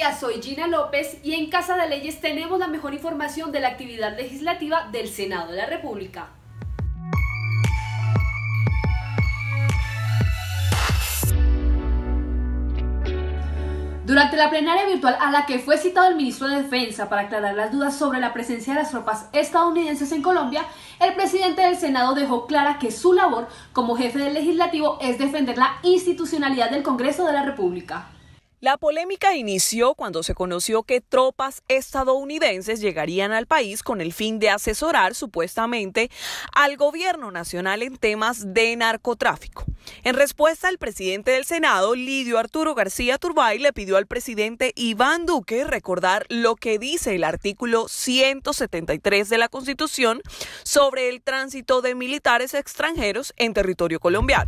días, soy Gina López y en Casa de Leyes tenemos la mejor información de la actividad legislativa del Senado de la República. Durante la plenaria virtual a la que fue citado el ministro de Defensa para aclarar las dudas sobre la presencia de las tropas estadounidenses en Colombia, el presidente del Senado dejó clara que su labor como jefe del Legislativo es defender la institucionalidad del Congreso de la República. La polémica inició cuando se conoció que tropas estadounidenses llegarían al país con el fin de asesorar supuestamente al gobierno nacional en temas de narcotráfico. En respuesta, el presidente del Senado, Lidio Arturo García Turbay, le pidió al presidente Iván Duque recordar lo que dice el artículo 173 de la Constitución sobre el tránsito de militares extranjeros en territorio colombiano.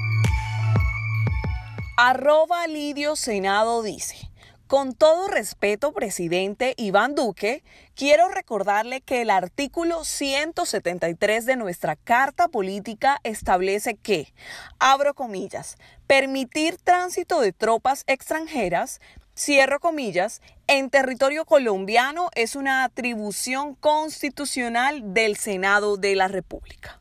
@Lidio Senado dice: con todo respeto, presidente Iván Duque, quiero recordarle que el artículo 173 de nuestra Carta Política establece que, abro comillas, permitir tránsito de tropas extranjeras, cierro comillas, en territorio colombiano es una atribución constitucional del Senado de la República.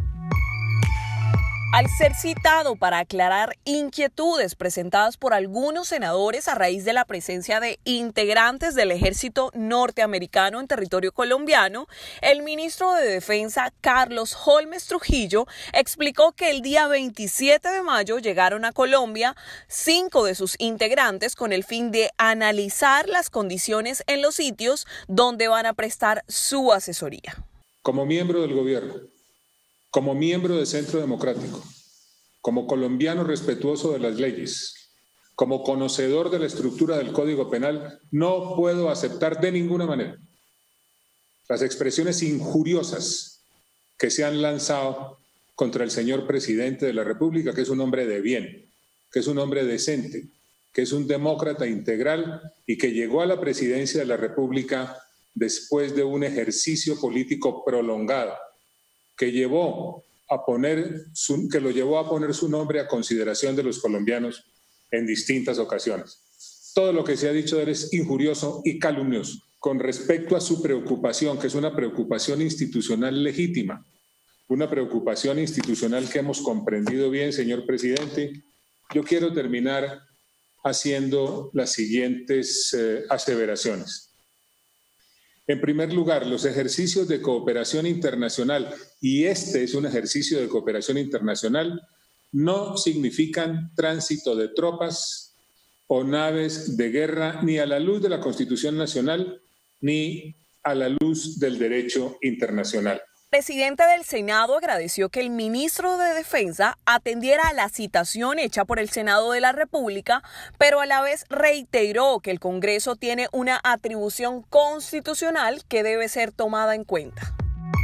Al ser citado para aclarar inquietudes presentadas por algunos senadores a raíz de la presencia de integrantes del ejército norteamericano en territorio colombiano, el ministro de Defensa, Carlos Holmes Trujillo, explicó que el día 27 de mayo llegaron a Colombia 5 de sus integrantes con el fin de analizar las condiciones en los sitios donde van a prestar su asesoría. Como miembro del gobierno, como miembro de Centro Democrático, como colombiano respetuoso de las leyes, como conocedor de la estructura del Código Penal, no puedo aceptar de ninguna manera las expresiones injuriosas que se han lanzado contra el señor presidente de la República, que es un hombre de bien, que es un hombre decente, que es un demócrata integral y que llegó a la presidencia de la República después de un ejercicio político prolongado, que lo llevó a poner su nombre a consideración de los colombianos en distintas ocasiones. Todo lo que se ha dicho de él es injurioso y calumnioso. Con respecto a su preocupación, que es una preocupación institucional legítima, una preocupación institucional que hemos comprendido bien, señor presidente, yo quiero terminar haciendo las siguientes aseveraciones. En primer lugar, los ejercicios de cooperación internacional, y este es un ejercicio de cooperación internacional, no significan tránsito de tropas o naves de guerra ni a la luz de la Constitución Nacional ni a la luz del derecho internacional. El presidente del Senado agradeció que el ministro de Defensa atendiera a la citación hecha por el Senado de la República, pero a la vez reiteró que el Congreso tiene una atribución constitucional que debe ser tomada en cuenta.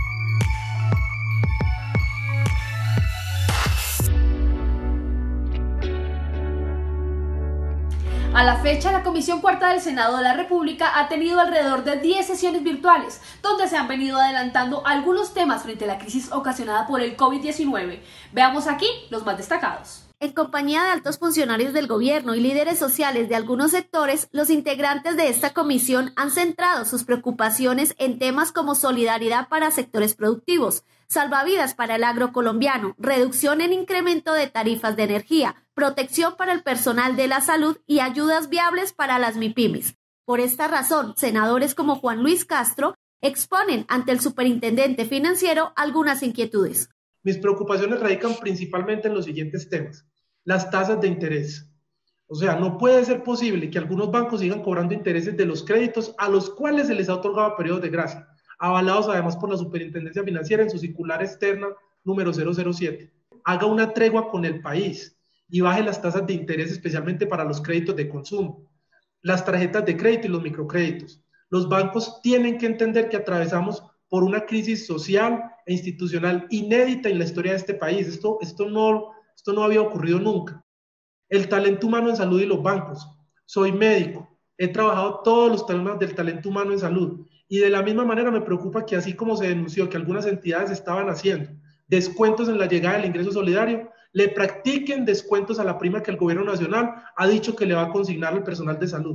A la fecha, la Comisión Cuarta del Senado de la República ha tenido alrededor de 10 sesiones virtuales, donde se han venido adelantando algunos temas frente a la crisis ocasionada por el COVID-19. Veamos aquí los más destacados. En compañía de altos funcionarios del gobierno y líderes sociales de algunos sectores, los integrantes de esta comisión han centrado sus preocupaciones en temas como solidaridad para sectores productivos, salvavidas para el agro colombiano, reducción en incremento de tarifas de energía, protección para el personal de la salud y ayudas viables para las MIPYMES. Por esta razón, senadores como Juan Luis Castro exponen ante el superintendente financiero algunas inquietudes. Mis preocupaciones radican principalmente en los siguientes temas. Las tasas de interés. O sea, no puede ser posible que algunos bancos sigan cobrando intereses de los créditos a los cuales se les ha otorgado periodos de gracia, avalados además por la Superintendencia Financiera en su circular externa número 007. Haga una tregua con el país y baje las tasas de interés, especialmente para los créditos de consumo, las tarjetas de crédito y los microcréditos. Los bancos tienen que entender que atravesamos por una crisis social e institucional inédita en la historia de este país. Esto no había ocurrido nunca. El talento humano en salud y los bancos. Soy médico, he trabajado todos los temas del talento humano en salud y de la misma manera me preocupa que así como se denunció que algunas entidades estaban haciendo descuentos en la llegada del ingreso solidario, le practiquen descuentos a la prima que el gobierno nacional ha dicho que le va a consignar al personal de salud.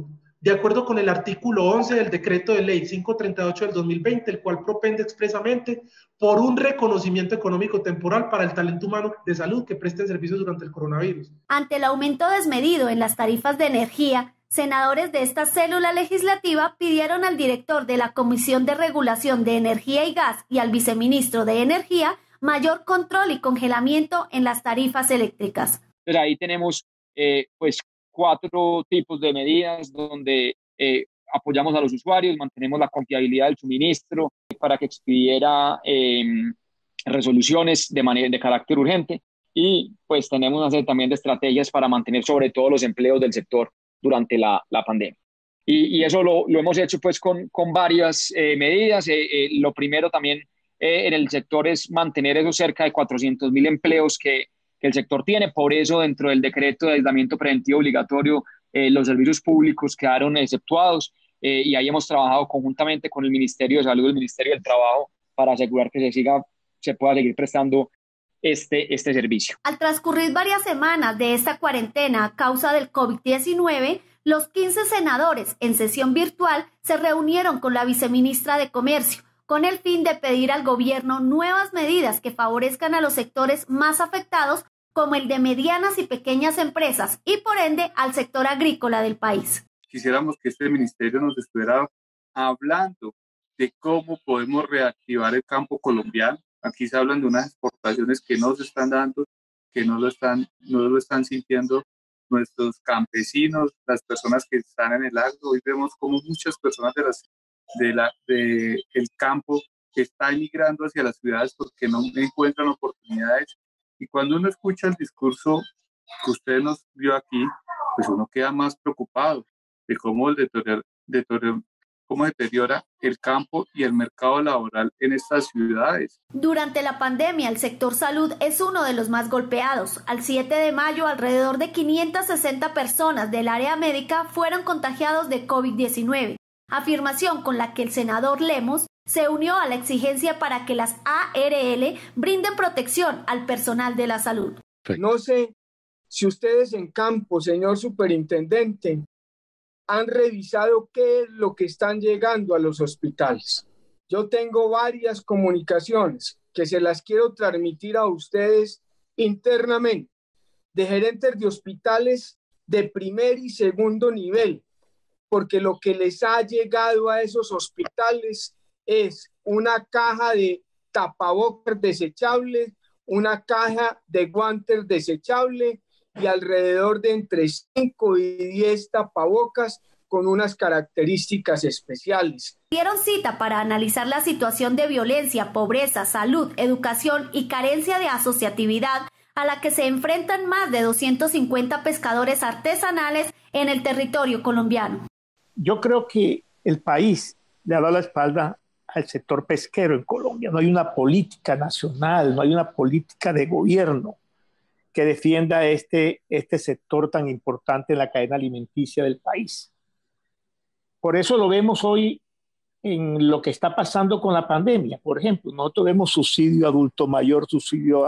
de acuerdo con el artículo 11 del decreto de ley 538 del 2020, el cual propende expresamente por un reconocimiento económico temporal para el talento humano de salud que preste servicios durante el coronavirus. Ante el aumento desmedido en las tarifas de energía, senadores de esta célula legislativa pidieron al director de la Comisión de Regulación de Energía y Gas y al viceministro de Energía mayor control y congelamiento en las tarifas eléctricas. Pero ahí tenemos pues 4 tipos de medidas donde apoyamos a los usuarios, mantenemos la confiabilidad del suministro para que expidiera resoluciones de carácter urgente, y pues tenemos una serie también de estrategias para mantener sobre todo los empleos del sector durante la pandemia. Y eso lo hemos hecho pues con varias medidas. Lo primero también en el sector es mantener esos cerca de 400.000 empleos que el sector tiene. Por eso dentro del decreto de aislamiento preventivo obligatorio los servicios públicos quedaron exceptuados, y ahí hemos trabajado conjuntamente con el Ministerio de Salud y el Ministerio del Trabajo para asegurar que se pueda seguir prestando este servicio. Al transcurrir varias semanas de esta cuarentena a causa del COVID-19, los 15 senadores en sesión virtual se reunieron con la viceministra de Comercio con el fin de pedir al gobierno nuevas medidas que favorezcan a los sectores más afectados, como el de medianas y pequeñas empresas y por ende al sector agrícola del país. Quisiéramos que este ministerio nos estuviera hablando de cómo podemos reactivar el campo colombiano. Aquí se hablan de unas exportaciones que no se están dando, que no lo están sintiendo nuestros campesinos, las personas que están en el agro. Hoy vemos como muchas personas del campo que están migrando hacia las ciudades porque no encuentran oportunidades. Y cuando uno escucha el discurso que usted nos dio aquí, pues uno queda más preocupado de cómo deteriora el campo y el mercado laboral en estas ciudades. Durante la pandemia, el sector salud es uno de los más golpeados. Al 7 de mayo, alrededor de 560 personas del área médica fueron contagiados de COVID-19, afirmación con la que el senador Lemos se unió a la exigencia para que las ARL brinden protección al personal de la salud. No sé si ustedes en campo, señor superintendente, han revisado qué es lo que están llegando a los hospitales. Yo tengo varias comunicaciones que se las quiero transmitir a ustedes internamente, de gerentes de hospitales de primer y segundo nivel, porque lo que les ha llegado a esos hospitales es una caja de tapabocas desechables, una caja de guantes desechables y alrededor de entre 5 y 10 tapabocas con unas características especiales. Dieron cita para analizar la situación de violencia, pobreza, salud, educación y carencia de asociatividad a la que se enfrentan más de 250 pescadores artesanales en el territorio colombiano. Yo creo que el país le ha dado la espalda al sector pesquero en Colombia. No hay una política nacional, no hay una política de gobierno que defienda este sector tan importante en la cadena alimenticia del país. Por eso lo vemos hoy en lo que está pasando con la pandemia. Por ejemplo, nosotros vemos subsidio a adulto mayor, subsidio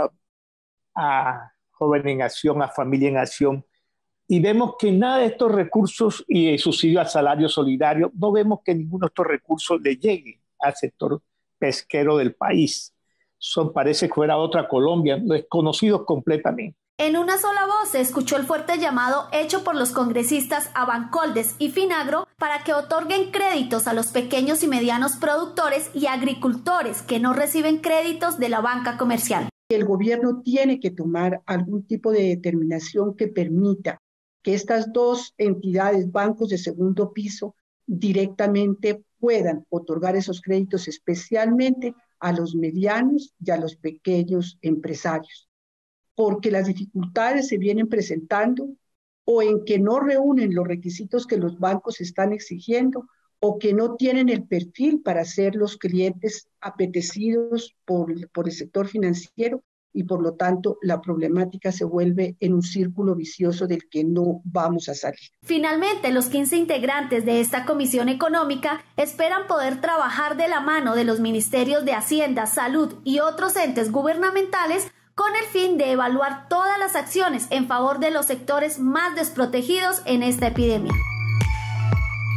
a joven en acción, a familia en acción, y vemos que nada de estos recursos y subsidio al salario solidario, no vemos que ninguno de estos recursos le llegue al sector pesquero del país. Parece que fuera otra Colombia, desconocidos completamente. En una sola voz se escuchó el fuerte llamado hecho por los congresistas Abancoldes y Finagro para que otorguen créditos a los pequeños y medianos productores y agricultores que no reciben créditos de la banca comercial. El gobierno tiene que tomar algún tipo de determinación que permita que estas dos entidades, bancos de segundo piso, directamente puedan otorgar esos créditos especialmente a los medianos y a los pequeños empresarios, porque las dificultades se vienen presentando o en que no reúnen los requisitos que los bancos están exigiendo o que no tienen el perfil para ser los clientes apetecidos por el sector financiero, y por lo tanto la problemática se vuelve en un círculo vicioso del que no vamos a salir. Finalmente, los 15 integrantes de esta Comisión Económica esperan poder trabajar de la mano de los ministerios de Hacienda, Salud y otros entes gubernamentales con el fin de evaluar todas las acciones en favor de los sectores más desprotegidos en esta epidemia.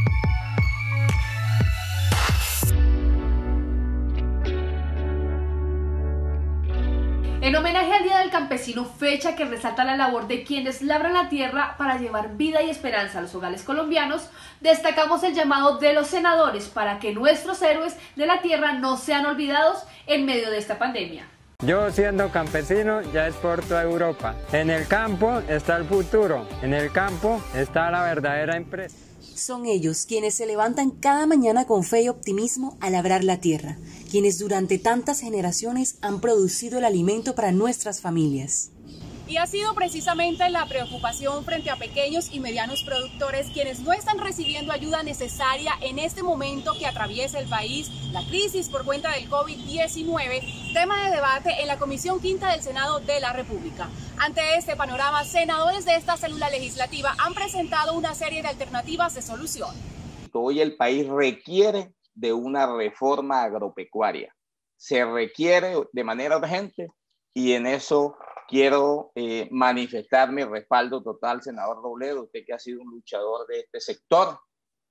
En homenaje al Día del Campesino, fecha que resalta la labor de quienes labran la tierra para llevar vida y esperanza a los hogares colombianos, destacamos el llamado de los senadores para que nuestros héroes de la tierra no sean olvidados en medio de esta pandemia. Yo, siendo campesino, ya exporto a Europa. En el campo está el futuro, en el campo está la verdadera empresa. Son ellos quienes se levantan cada mañana con fe y optimismo a labrar la tierra, quienes durante tantas generaciones han producido el alimento para nuestras familias. Y ha sido precisamente la preocupación frente a pequeños y medianos productores quienes no están recibiendo ayuda necesaria en este momento que atraviesa el país, la crisis por cuenta del COVID-19, tema de debate en la Comisión Quinta del Senado de la República. Ante este panorama, senadores de esta célula legislativa han presentado una serie de alternativas de solución. Hoy el país requiere de una reforma agropecuaria. Se requiere de manera urgente y en eso quiero manifestar mi respaldo total, senador Robledo, usted que ha sido un luchador de este sector,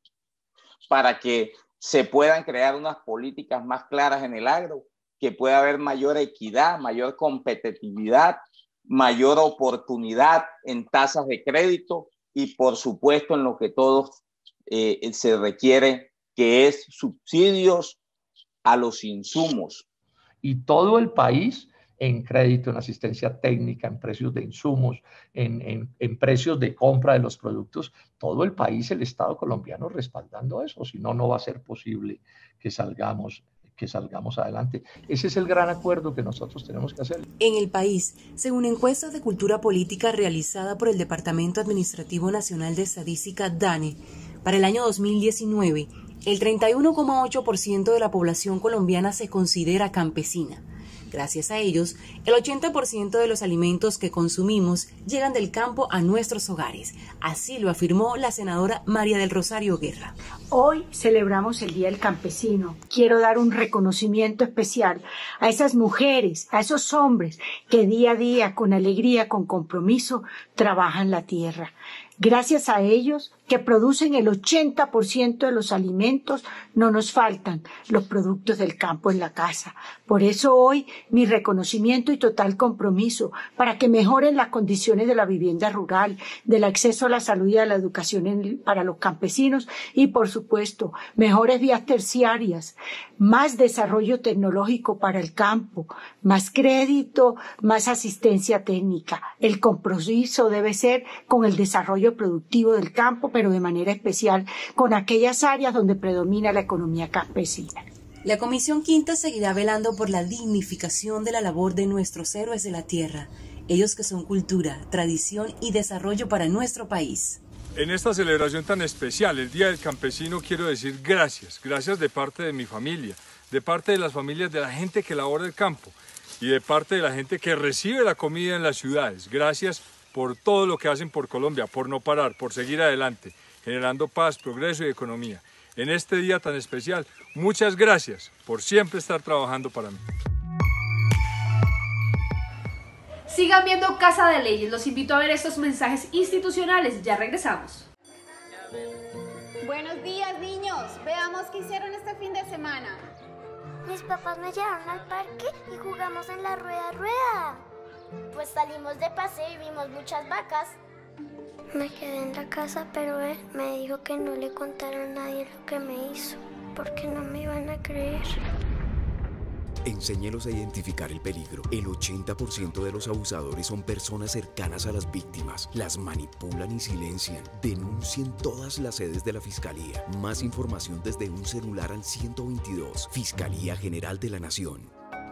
para que se puedan crear unas políticas más claras en el agro, que pueda haber mayor equidad, mayor competitividad, mayor oportunidad en tasas de crédito y, por supuesto, en lo que todos se requiere, que es subsidios a los insumos. Y todo el país en crédito, en asistencia técnica, en precios de insumos, en precios de compra de los productos, todo el país, el Estado colombiano respaldando eso, si no, no va a ser posible que salgamos adelante. Ese es el gran acuerdo que nosotros tenemos que hacer. En el país, según encuestas de cultura política realizada por el Departamento Administrativo Nacional de Estadística, DANE, para el año 2019, el 31,8% de la población colombiana se considera campesina. Gracias a ellos, el 80% de los alimentos que consumimos llegan del campo a nuestros hogares. Así lo afirmó la senadora María del Rosario Guerra. Hoy celebramos el Día del Campesino. Quiero dar un reconocimiento especial a esas mujeres, a esos hombres que día a día, con alegría, con compromiso, trabajan la tierra. Gracias a ellos, que producen el 80% de los alimentos, no nos faltan los productos del campo en la casa. Por eso hoy mi reconocimiento y total compromiso para que mejoren las condiciones de la vivienda rural, del acceso a la salud y a la educación para los campesinos y, por supuesto, mejores vías terciarias, más desarrollo tecnológico para el campo, más crédito, más asistencia técnica. El compromiso debe ser con el desarrollo productivo del campo, pero de manera especial con aquellas áreas donde predomina la economía campesina. La Comisión Quinta seguirá velando por la dignificación de la labor de nuestros héroes de la tierra, ellos que son cultura, tradición y desarrollo para nuestro país. En esta celebración tan especial, el Día del Campesino, quiero decir gracias de parte de mi familia, de parte de las familias de la gente que labora el campo y de parte de la gente que recibe la comida en las ciudades. Gracias por todo lo que hacen por Colombia, por no parar, por seguir adelante, generando paz, progreso y economía. En este día tan especial, muchas gracias por siempre estar trabajando para mí. Sigan viendo Casa de Leyes, los invito a ver estos mensajes institucionales, ya regresamos. Buenos días, niños, veamos qué hicieron este fin de semana. Mis papás me llevaron al parque y jugamos en la rueda. Pues salimos de paseo y vimos muchas vacas. Me quedé en la casa, pero él me dijo que no le contara a nadie lo que me hizo, porque no me iban a creer. Enséñelos a identificar el peligro. El 80% de los abusadores son personas cercanas a las víctimas. Las manipulan y silencian. Denuncien todas las sedes de la Fiscalía. Más información desde un celular al 122. Fiscalía General de la Nación.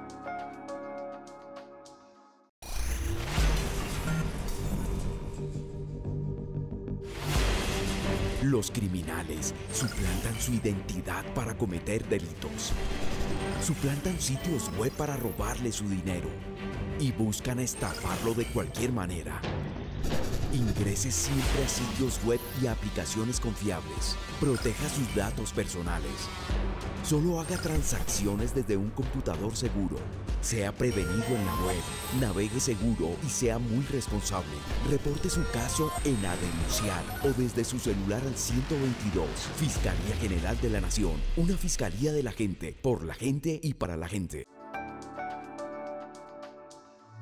Los criminales suplantan su identidad para cometer delitos. Suplantan sitios web para robarle su dinero y buscan estafarlo de cualquier manera. Ingrese siempre a sitios web y aplicaciones confiables. Proteja sus datos personales. Solo haga transacciones desde un computador seguro. Sea prevenido en la web, navegue seguro y sea muy responsable. Reporte su caso en A Denunciar o desde su celular al 122. Fiscalía General de la Nación. Una fiscalía de la gente, por la gente y para la gente.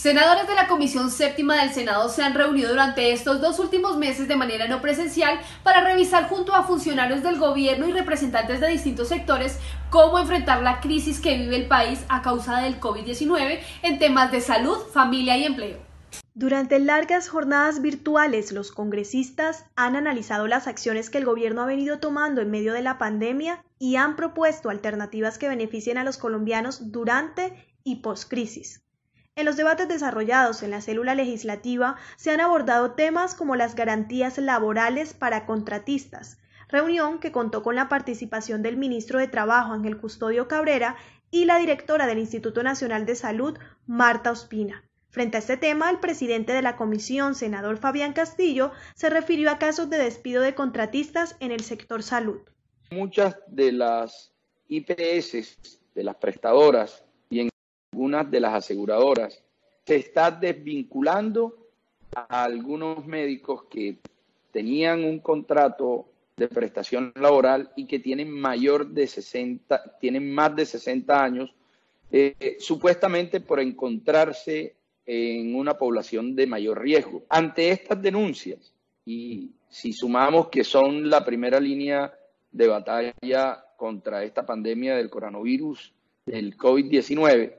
Senadores de la Comisión Séptima del Senado se han reunido durante estos 2 últimos meses de manera no presencial para revisar junto a funcionarios del gobierno y representantes de distintos sectores cómo enfrentar la crisis que vive el país a causa del COVID-19 en temas de salud, familia y empleo. Durante largas jornadas virtuales, los congresistas han analizado las acciones que el gobierno ha venido tomando en medio de la pandemia y han propuesto alternativas que beneficien a los colombianos durante y post-crisis. En los debates desarrollados en la célula legislativa se han abordado temas como las garantías laborales para contratistas, reunión que contó con la participación del ministro de Trabajo, Ángel Custodio Cabrera, y la directora del Instituto Nacional de Salud, Marta Ospina. Frente a este tema, el presidente de la comisión, senador Fabián Castillo, se refirió a casos de despido de contratistas en el sector salud. Muchas de las IPS, de las prestadoras, algunas de las aseguradoras, se está desvinculando a algunos médicos que tenían un contrato de prestación laboral y que tienen más de 60 años, supuestamente por encontrarse en una población de mayor riesgo. Ante estas denuncias, y si sumamos que son la primera línea de batalla contra esta pandemia del coronavirus, del COVID-19,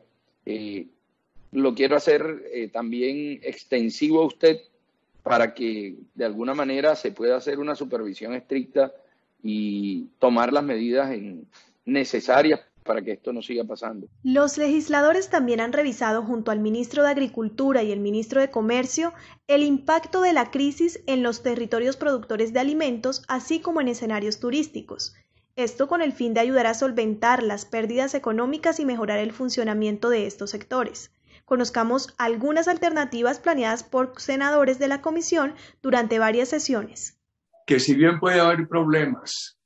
lo quiero hacer también extensivo a usted para que de alguna manera se pueda hacer una supervisión estricta y tomar las medidas necesarias para que esto no siga pasando. Los legisladores también han revisado junto al ministro de Agricultura y el ministro de Comercio el impacto de la crisis en los territorios productores de alimentos, así como en escenarios turísticos. Esto con el fin de ayudar a solventar las pérdidas económicas y mejorar el funcionamiento de estos sectores. Conozcamos algunas alternativas planeadas por senadores de la comisión durante varias sesiones. Que si bien puede haber problemas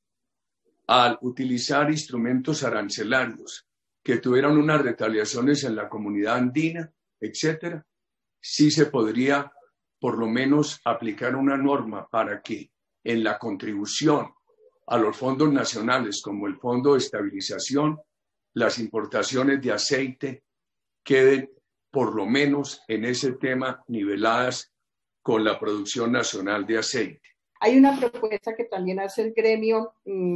al utilizar instrumentos arancelarios que tuvieran unas retaliaciones en la comunidad andina, etcétera, sí se podría por lo menos aplicar una norma para que en la contribución a los fondos nacionales como el Fondo de Estabilización, las importaciones de aceite queden por lo menos en ese tema niveladas con la producción nacional de aceite. Hay una propuesta que también hace el gremio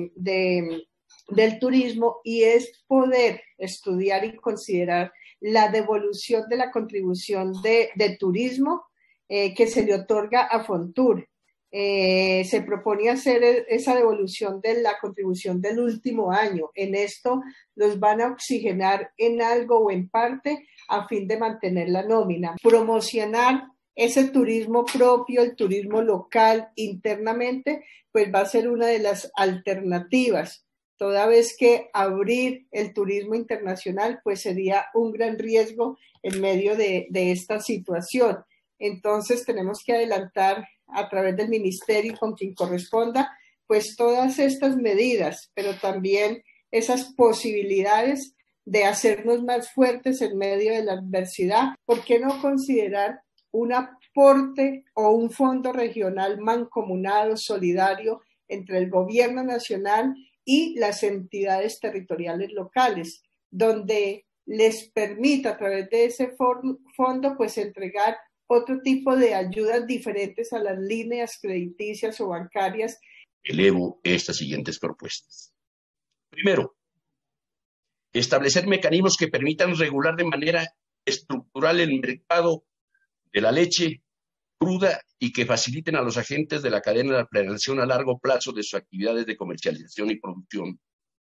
del turismo y es poder estudiar y considerar la devolución de la contribución de turismo que se le otorga a Fontur. Se propone hacer esa devolución de la contribución del último año. En esto los van a oxigenar en algo o en parte a fin de mantener la nómina. Promocionar ese turismo propio, el turismo local internamente, pues va a ser una de las alternativas, toda vez que abrir el turismo internacional pues sería un gran riesgo en medio de esta situación. Entonces tenemos que adelantar a través del ministerio y con quien corresponda, pues todas estas medidas, pero también esas posibilidades de hacernos más fuertes en medio de la adversidad. ¿Por qué no considerar un aporte o un fondo regional mancomunado, solidario, entre el gobierno nacional y las entidades territoriales locales, donde les permita a través de ese fondo pues entregar otro tipo de ayudas diferentes a las líneas crediticias o bancarias? Elevo estas siguientes propuestas. Primero, establecer mecanismos que permitan regular de manera estructural el mercado de la leche cruda y que faciliten a los agentes de la cadena la planeación a largo plazo de sus actividades de comercialización y producción.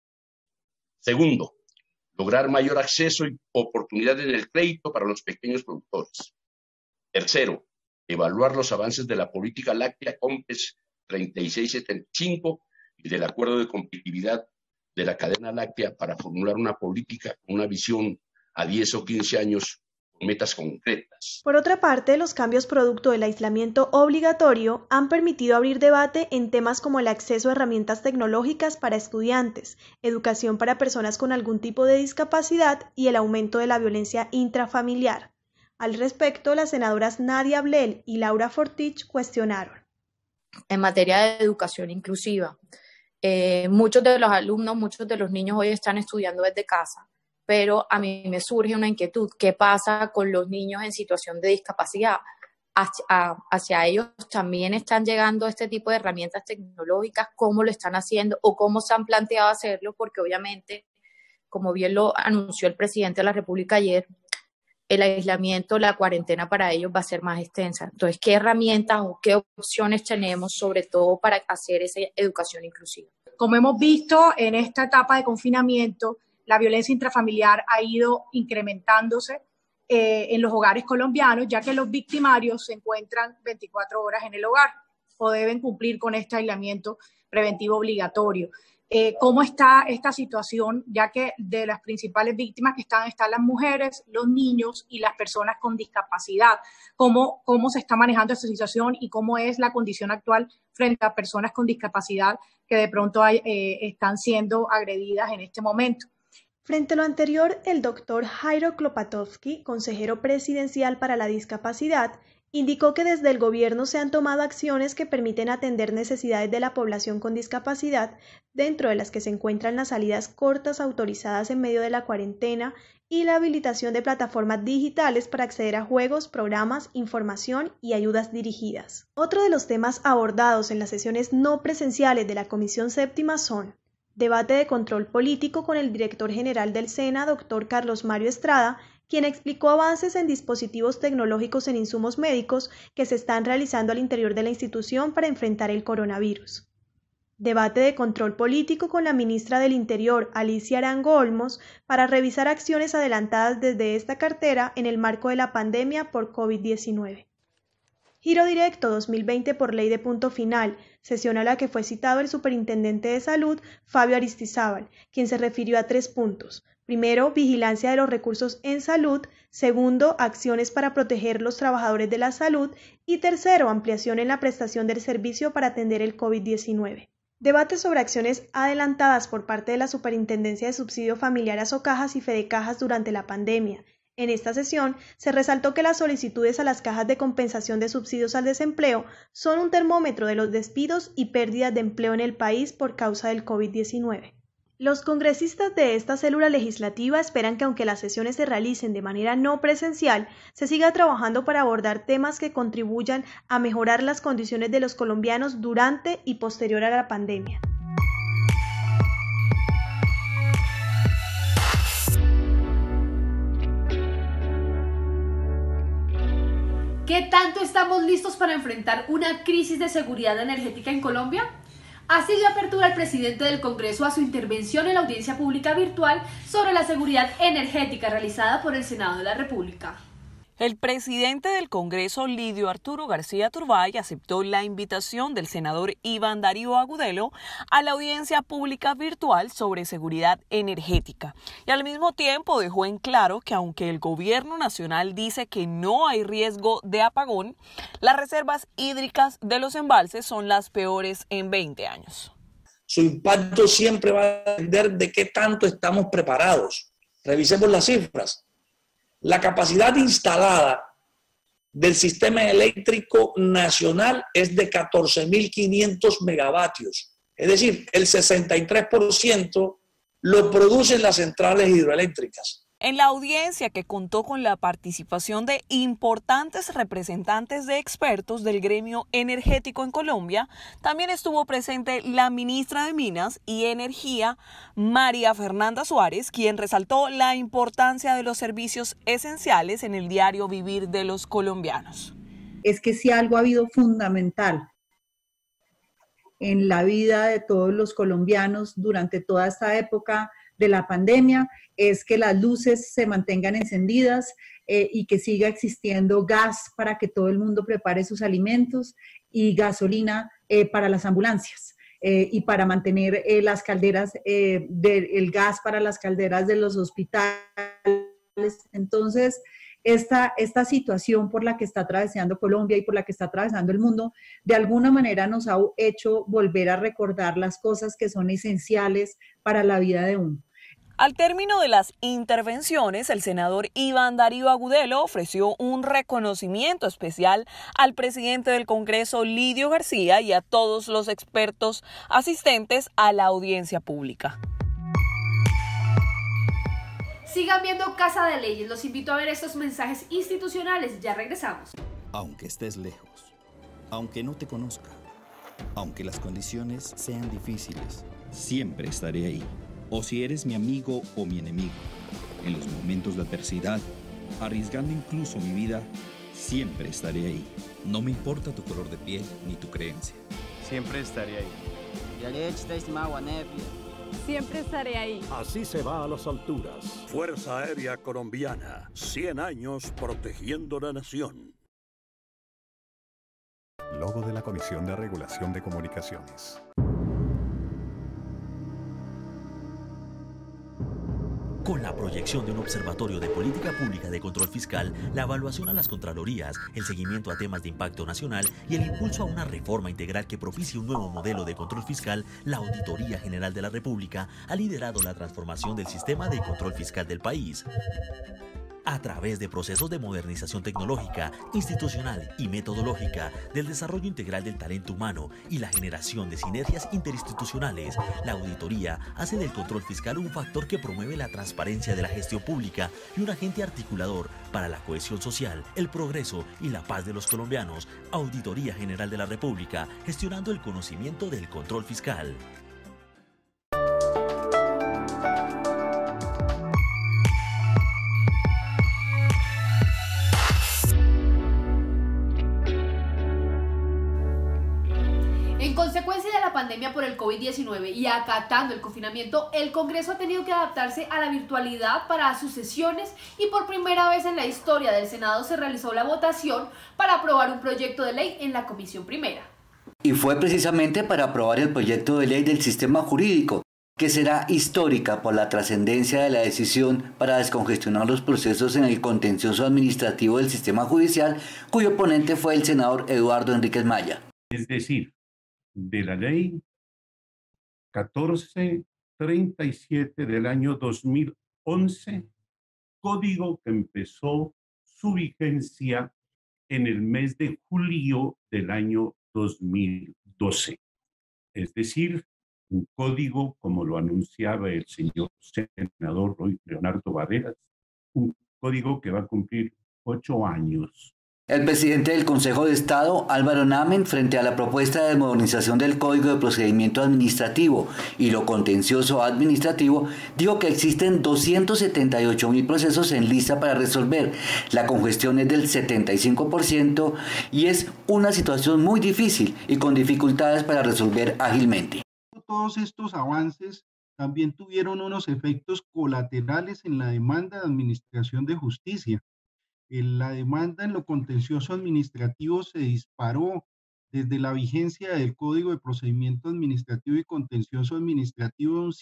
Segundo, lograr mayor acceso y oportunidades en el crédito para los pequeños productores. Tercero, evaluar los avances de la política láctea COMPES 3675 y del acuerdo de competitividad de la cadena láctea para formular una política con una visión a 10 o 15 años con metas concretas. Por otra parte, los cambios producto del aislamiento obligatorio han permitido abrir debate en temas como el acceso a herramientas tecnológicas para estudiantes, educación para personas con algún tipo de discapacidad y el aumento de la violencia intrafamiliar. Al respecto, las senadoras Nadia Blel y Laura Fortich cuestionaron. En materia de educación inclusiva, muchos de los alumnos, muchos de los niños hoy están estudiando desde casa, pero a mí me surge una inquietud. ¿Qué pasa con los niños en situación de discapacidad? Hacia ellos también están llegando este tipo de herramientas tecnológicas, cómo lo están haciendo o cómo se han planteado hacerlo, porque obviamente, como bien lo anunció el presidente de la República ayer, el aislamiento, la cuarentena para ellos va a ser más extensa. Entonces, ¿qué herramientas o qué opciones tenemos, sobre todo para hacer esa educación inclusiva? Como hemos visto en esta etapa de confinamiento, la violencia intrafamiliar ha ido incrementándose en los hogares colombianos, ya que los victimarios se encuentran 24 horas en el hogar o deben cumplir con este aislamiento preventivo obligatorio. ¿Cómo está esta situación? Ya que de las principales víctimas que están las mujeres, los niños y las personas con discapacidad. ¿Cómo se está manejando esta situación y cómo es la condición actual frente a personas con discapacidad que de pronto están siendo agredidas en este momento? Frente a lo anterior, el doctor Jairo Klopatowski, consejero presidencial para la discapacidad, indicó que desde el gobierno se han tomado acciones que permiten atender necesidades de la población con discapacidad, dentro de las que se encuentran las salidas cortas autorizadas en medio de la cuarentena y la habilitación de plataformas digitales para acceder a juegos, programas, información y ayudas dirigidas. Otro de los temas abordados en las sesiones no presenciales de la Comisión Séptima son: debate de control político con el director general del SENA, doctor Carlos Mario Estrada, quien explicó avances en dispositivos tecnológicos en insumos médicos que se están realizando al interior de la institución para enfrentar el coronavirus. Debate de control político con la ministra del Interior, Alicia Arango Olmos, para revisar acciones adelantadas desde esta cartera en el marco de la pandemia por COVID-19. Giro Directo 2020 por ley de punto final, sesión a la que fue citado el superintendente de salud, Fabio Aristizábal, quien se refirió a 3 puntos. Primero, vigilancia de los recursos en salud. Segundo, acciones para proteger los trabajadores de la salud. Y tercero, ampliación en la prestación del servicio para atender el COVID-19. Debate sobre acciones adelantadas por parte de la Superintendencia de Subsidio Familiar a Socajas y Fedecajas durante la pandemia. En esta sesión se resaltó que las solicitudes a las cajas de compensación de subsidios al desempleo son un termómetro de los despidos y pérdidas de empleo en el país por causa del COVID-19. Los congresistas de esta célula legislativa esperan que, aunque las sesiones se realicen de manera no presencial, se siga trabajando para abordar temas que contribuyan a mejorar las condiciones de los colombianos durante y posterior a la pandemia. ¿Qué tanto estamos listos para enfrentar una crisis de seguridad energética en Colombia? Así dio apertura el presidente del Congreso a su intervención en la audiencia pública virtual sobre la seguridad energética realizada por el Senado de la República. El presidente del Congreso, Lidio Arturo García Turbay, aceptó la invitación del senador Iván Darío Agudelo a la audiencia pública virtual sobre seguridad energética y al mismo tiempo dejó en claro que aunque el gobierno nacional dice que no hay riesgo de apagón, las reservas hídricas de los embalses son las peores en 20 años. Su impacto siempre va a depender de qué tanto estamos preparados. Revisemos las cifras. La capacidad instalada del sistema eléctrico nacional es de 14.500 megavatios. Es decir, el 63% lo producen las centrales hidroeléctricas. En la audiencia, que contó con la participación de importantes representantes de expertos del gremio energético en Colombia, también estuvo presente la ministra de Minas y Energía, María Fernanda Suárez, quien resaltó la importancia de los servicios esenciales en el diario vivir de los colombianos. Es que si algo ha habido fundamental en la vida de todos los colombianos durante toda esta época de la pandemia, es que las luces se mantengan encendidas y que siga existiendo gas para que todo el mundo prepare sus alimentos y gasolina para las ambulancias y para mantener las calderas, el gas para las calderas de los hospitales. Entonces, esta situación por la que está atravesando Colombia y por la que está atravesando el mundo, de alguna manera nos ha hecho volver a recordar las cosas que son esenciales para la vida de uno. Al término de las intervenciones, el senador Iván Darío Agudelo ofreció un reconocimiento especial al presidente del Congreso, Lidio García, y a todos los expertos asistentes a la audiencia pública. Sigan viendo Casa de Leyes, los invito a ver estos mensajes institucionales, ya regresamos. Aunque estés lejos, aunque no te conozca, aunque las condiciones sean difíciles, siempre estaré ahí. O si eres mi amigo o mi enemigo, en los momentos de adversidad, arriesgando incluso mi vida, siempre estaré ahí. No me importa tu color de piel ni tu creencia. Siempre estaré ahí. Siempre estaré ahí. Así se va a las alturas. Fuerza Aérea Colombiana. 100 años protegiendo la nación. Logo de la Comisión de Regulación de Comunicaciones. Con la proyección de un observatorio de política pública de control fiscal, la evaluación a las contralorías, el seguimiento a temas de impacto nacional y el impulso a una reforma integral que propicie un nuevo modelo de control fiscal, la Auditoría General de la República ha liderado la transformación del sistema de control fiscal del país. A través de procesos de modernización tecnológica, institucional y metodológica, del desarrollo integral del talento humano y la generación de sinergias interinstitucionales, la auditoría hace del control fiscal un factor que promueve la transparencia de la gestión pública y un agente articulador para la cohesión social, el progreso y la paz de los colombianos. Auditoría General de la República, gestionando el conocimiento del control fiscal. En consecuencia de la pandemia por el COVID-19 y acatando el confinamiento, el Congreso ha tenido que adaptarse a la virtualidad para sus sesiones y por primera vez en la historia del Senado se realizó la votación para aprobar un proyecto de ley en la Comisión Primera. Y fue precisamente para aprobar el proyecto de ley del sistema jurídico, que será histórica por la trascendencia de la decisión para descongestionar los procesos en el contencioso administrativo del sistema judicial, cuyo ponente fue el senador Eduardo Enríquez Maya. Es decir, de la ley 1437 del año 2011, código que empezó su vigencia en el mes de julio del año 2012. Es decir, un código, como lo anunciaba el señor senador Leonardo Barreras, un código que va a cumplir 8 años. El presidente del Consejo de Estado, Álvaro Namen, frente a la propuesta de modernización del Código de Procedimiento Administrativo y lo contencioso administrativo, dijo que existen 278.000 procesos en lista para resolver. La congestión es del 75% y es una situación muy difícil y con dificultades para resolver ágilmente. Todos estos avances también tuvieron unos efectos colaterales en la demanda de administración de justicia. La demanda en lo contencioso administrativo se disparó desde la vigencia del Código de Procedimiento Administrativo y Contencioso Administrativo de un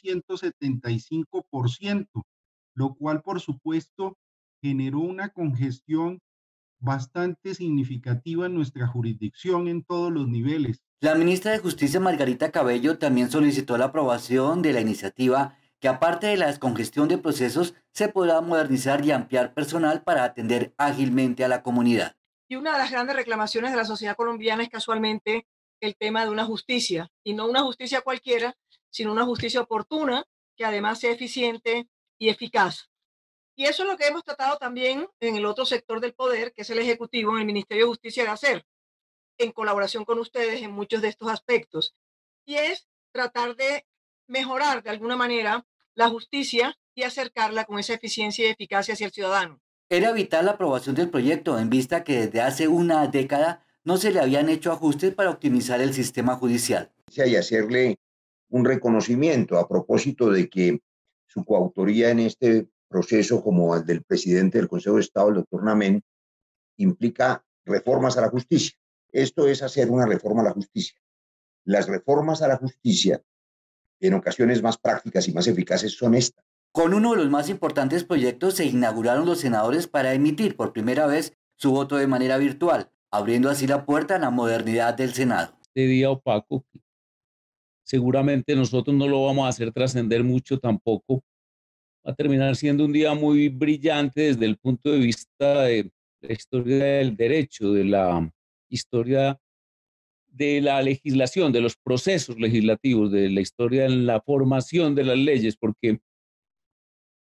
175%, lo cual por supuesto generó una congestión bastante significativa en nuestra jurisdicción en todos los niveles. La ministra de Justicia, Margarita Cabello, también solicitó la aprobación de la iniciativa que aparte de la descongestión de procesos, se podrá modernizar y ampliar personal para atender ágilmente a la comunidad. Y una de las grandes reclamaciones de la sociedad colombiana es casualmente el tema de una justicia, y no una justicia cualquiera, sino una justicia oportuna, que además sea eficiente y eficaz. Y eso es lo que hemos tratado también en el otro sector del poder, que es el Ejecutivo, en el Ministerio de Justicia, de hacer, en colaboración con ustedes en muchos de estos aspectos. Y es tratar de mejorar de alguna manera la justicia y acercarla con esa eficiencia y eficacia hacia el ciudadano. Era vital la aprobación del proyecto en vista que desde hace una década no se le habían hecho ajustes para optimizar el sistema judicial. Y hacerle un reconocimiento a propósito de que su coautoría en este proceso, como el del presidente del Consejo de Estado, el doctor Namen, implica reformas a la justicia. Esto es hacer una reforma a la justicia. Las reformas a la justicia, en ocasiones más prácticas y más eficaces, son estas. Con uno de los más importantes proyectos se inauguraron los senadores para emitir por primera vez su voto de manera virtual, abriendo así la puerta a la modernidad del Senado. Este día opaco, seguramente nosotros no lo vamos a hacer trascender mucho tampoco, va a terminar siendo un día muy brillante desde el punto de vista de la historia del derecho, de la historia de la legislación, de los procesos legislativos, de la historia en la formación de las leyes, porque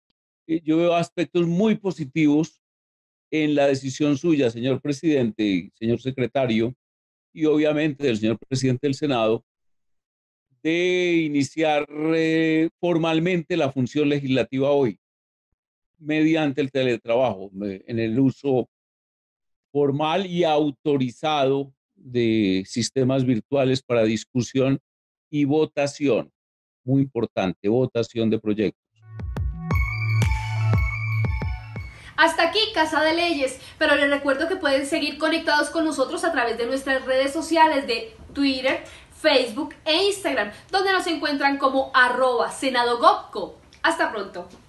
yo veo aspectos muy positivos en la decisión suya, señor presidente y señor secretario, y obviamente del señor presidente del Senado, de iniciar formalmente la función legislativa hoy, mediante el teletrabajo, en el uso formal y autorizado de sistemas virtuales para discusión y votación. Muy importante, votación de proyectos. Hasta aquí Casa de Leyes, pero les recuerdo que pueden seguir conectados con nosotros a través de nuestras redes sociales de Twitter, Facebook e Instagram, donde nos encuentran como @SenadoGovco. Hasta pronto.